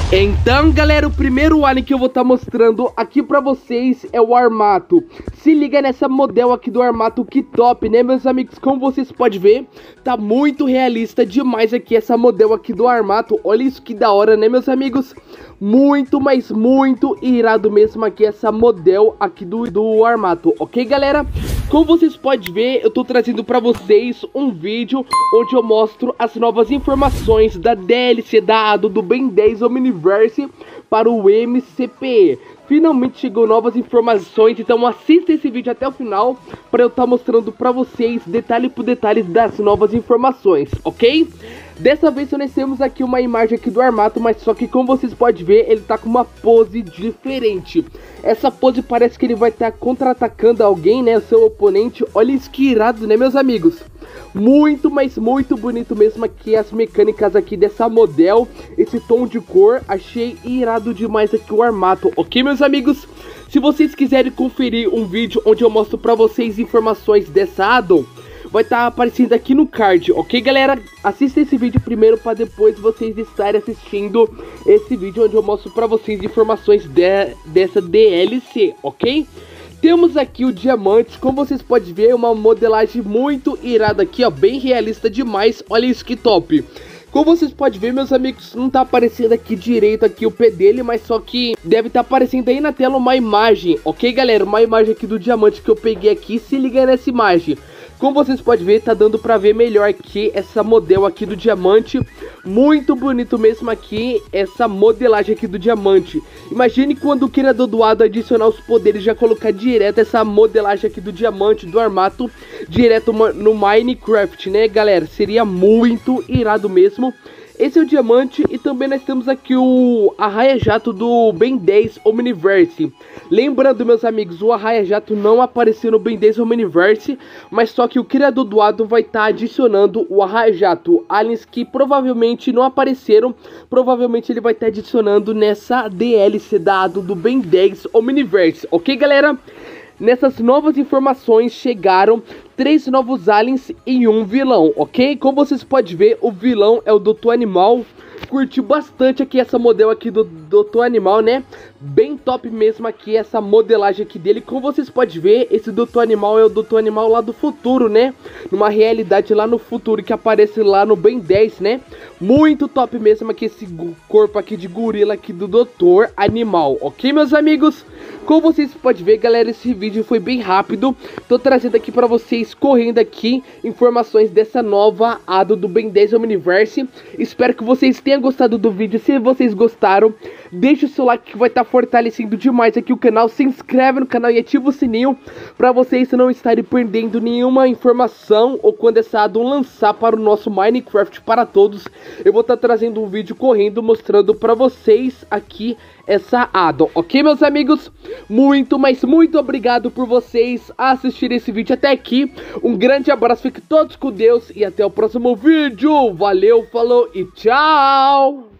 Então, galera, o primeiro alien que eu vou estar mostrando aqui pra vocês é o Armato. Se liga nessa modelo aqui do Armato, que top, né, meus amigos? Como vocês podem ver, tá muito realista demais aqui essa modelo aqui do Armato. Olha isso que da hora, né, meus amigos? Muito, mas muito irado mesmo aqui essa modelo aqui do Armato, ok, galera? Como vocês podem ver, eu tô trazendo pra vocês um vídeo onde eu mostro as novas informações da DLC da Ado do Ben 10 Omniverse para o MCP. Finalmente chegou novas informações, então assista esse vídeo até o final para eu estar mostrando pra vocês detalhe por detalhe das novas informações, ok? Dessa vez nós temos aqui uma imagem aqui do Armato, mas só que como vocês podem ver, ele tá com uma pose diferente. Essa pose parece que ele vai estar contra-atacando alguém, né, o seu oponente. Olha isso que irado, né, meus amigos? Muito, mas muito bonito mesmo aqui as mecânicas aqui dessa model. Esse tom de cor, achei irado demais aqui o Armato, ok, meus amigos? Se vocês quiserem conferir um vídeo onde eu mostro pra vocês informações dessa addon, vai estar aparecendo aqui no card, ok, galera? Assista esse vídeo primeiro para depois vocês estarem assistindo esse vídeo onde eu mostro para vocês informações dessa DLC, ok? Temos aqui o diamante, como vocês podem ver, uma modelagem muito irada aqui, ó, bem realista demais. Olha isso que top. Como vocês podem ver, meus amigos, não tá aparecendo aqui direito aqui o pé dele, mas só que deve estar aparecendo aí na tela uma imagem, ok, galera? Uma imagem aqui do diamante que eu peguei aqui, se liga nessa imagem. Como vocês podem ver, tá dando pra ver melhor aqui essa modelo aqui do diamante. Muito bonito mesmo aqui, essa modelagem aqui do diamante. Imagine quando o criador do Ado adicionar os poderes, já colocar direto essa modelagem aqui do diamante, do Armato, direto no Minecraft, né, galera? Seria muito irado mesmo. Esse é o diamante e também nós temos aqui o arraia-jato do Ben 10 Omniverse. Lembrando, meus amigos, o arraia-jato não apareceu no Ben 10 Omniverse, mas só que o criador do Ado vai estar adicionando o arraia-jato. Aliens que provavelmente não apareceram, provavelmente ele vai estar adicionando nessa DLC da Ado do Ben 10 Omniverse, ok, galera? Nessas novas informações chegaram 3 novos aliens e um vilão, ok? Como vocês podem ver, o vilão é o Dr. Animal. Curti bastante aqui essa modelo aqui do Dr. Animal, né? Bem top mesmo aqui essa modelagem aqui dele. Como vocês podem ver, esse Dr. Animal é o Dr. Animal lá do futuro, né? Numa realidade lá no futuro que aparece lá no Ben 10, né? Muito top mesmo aqui esse corpo aqui de gorila aqui do Dr. Animal, ok, meus amigos? Como vocês podem ver, galera, esse vídeo foi bem rápido. Tô trazendo aqui pra vocês, correndo aqui, informações dessa nova Ado do Ben 10 Omniverse. Espero que vocês tenham gostado do vídeo. Se vocês gostaram, deixa o seu like que vai estar fortalecendo demais aqui o canal. Se inscreve no canal e ativa o sininho pra vocês não estarem perdendo nenhuma informação ou quando essa Ado lançar para o nosso Minecraft para todos. Eu vou estar trazendo um vídeo correndo mostrando pra vocês aqui essa addon, ok, meus amigos? Muito, mas muito obrigado por vocês assistirem esse vídeo até aqui. Um grande abraço, fiquem todos com Deus e até o próximo vídeo. Valeu, falou e tchau!